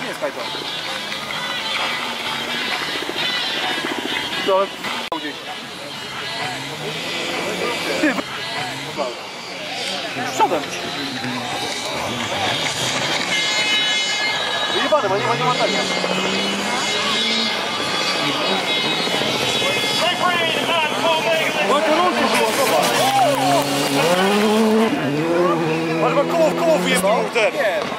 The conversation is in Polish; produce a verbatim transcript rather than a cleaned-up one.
nie jest kajto. To gdzieś. Ty, przodem. Wyjebane, bo nie ma, nie ma tak. Ale ma koło w koło wyjebał ten.